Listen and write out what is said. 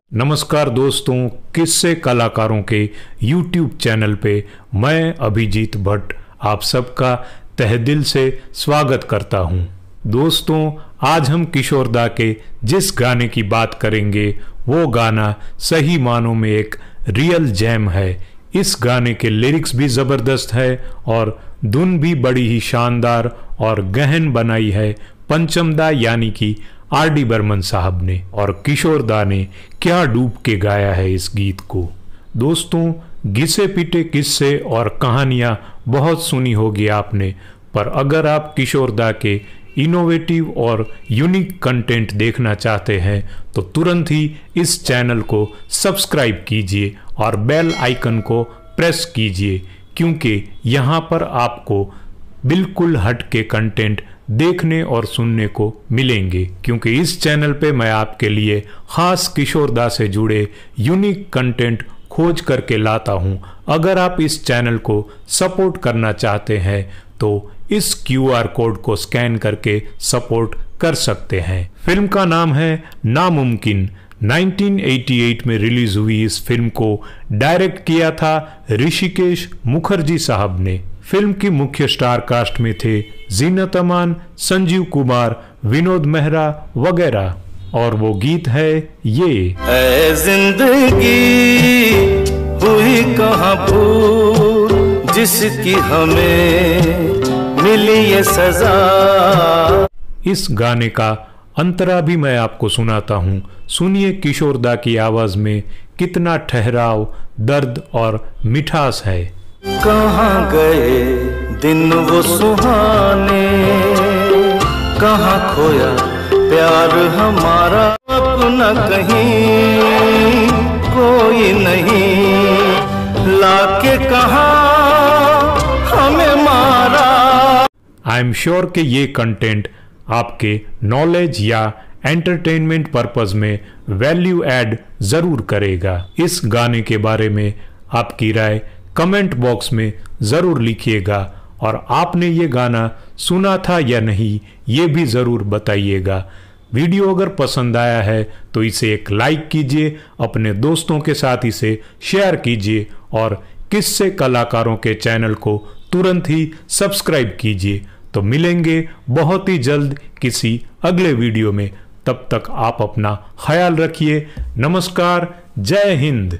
नमस्कार दोस्तों, किस्से कलाकारों के YouTube चैनल पे मैं अभिजीत भट्ट आप सबका तहे दिल से स्वागत करता हूं। दोस्तों, आज हम किशोर दा के जिस गाने की बात करेंगे वो गाना सही मानों में एक रियल जैम है। इस गाने के लिरिक्स भी ज़बरदस्त है और धुन भी बड़ी ही शानदार और गहन बनाई है पंचम दा यानी कि आर.डी. बर्मन साहब ने। और किशोर दा ने क्या डूब के गाया है इस गीत को। दोस्तों, घिसे पिटे किस्से और कहानियां बहुत सुनी होगी आपने, पर अगर आप किशोर दा के इनोवेटिव और यूनिक कंटेंट देखना चाहते हैं तो तुरंत ही इस चैनल को सब्सक्राइब कीजिए और बेल आइकन को प्रेस कीजिए, क्योंकि यहाँ पर आपको बिल्कुल हट के कंटेंट देखने और सुनने को मिलेंगे। क्योंकि इस चैनल पे मैं आपके लिए खास किशोर दा से जुड़े यूनिक कंटेंट खोज करके लाता हूं। अगर आप इस चैनल को सपोर्ट करना चाहते हैं तो इस QR कोड को स्कैन करके सपोर्ट कर सकते हैं। फिल्म का नाम है नामुमकिन। 1988 में रिलीज हुई इस फिल्म को डायरेक्ट किया था ऋषिकेश मुखर्जी साहब ने। फिल्म की मुख्य स्टार कास्ट में थे जीनत अमान, संजीव कुमार, विनोद मेहरा वगैरह। और वो गीत है ये। ऐ जिंदगी हुई कहाँ भूल जिसकी हमें मिली ये सजा। इस गाने का अंतरा भी मैं आपको सुनाता हूँ। सुनिए किशोर दा की आवाज में कितना ठहराव, दर्द और मिठास है। कहाँ गए दिन वो सुहाने, कहाँ खोया प्यार हमारा, अपना कहीं कोई नहीं लाके कहाँ हमें मारा। आई एम श्योर कि ये कंटेंट आपके नॉलेज या एंटरटेनमेंट पर्पस में वैल्यू ऐड जरूर करेगा। इस गाने के बारे में आपकी राय कमेंट बॉक्स में जरूर लिखिएगा और आपने ये गाना सुना था या नहीं ये भी जरूर बताइएगा। वीडियो अगर पसंद आया है तो इसे एक लाइक कीजिए, अपने दोस्तों के साथ इसे शेयर कीजिए और किस्से कलाकारों के चैनल को तुरंत ही सब्सक्राइब कीजिए। तो मिलेंगे बहुत ही जल्द किसी अगले वीडियो में। तब तक आप अपना ख्याल रखिए। नमस्कार, जय हिंद।